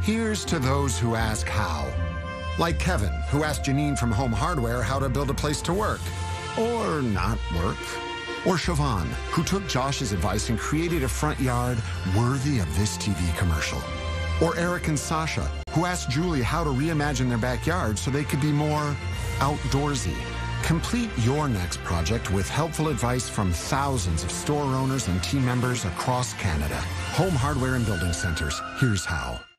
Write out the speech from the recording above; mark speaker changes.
Speaker 1: Here's to those who ask how. Like Kevin, who asked Janine from Home Hardware how to build a place to work. Or not work. Or Siobhan, who took Josh's advice and created a front yard worthy of this TV commercial. Or Eric and Sasha, who asked Julie how to reimagine their backyard so they could be more outdoorsy. Complete your next project with helpful advice from thousands of store owners and team members across Canada. Home Hardware and Building Centers. Here's how.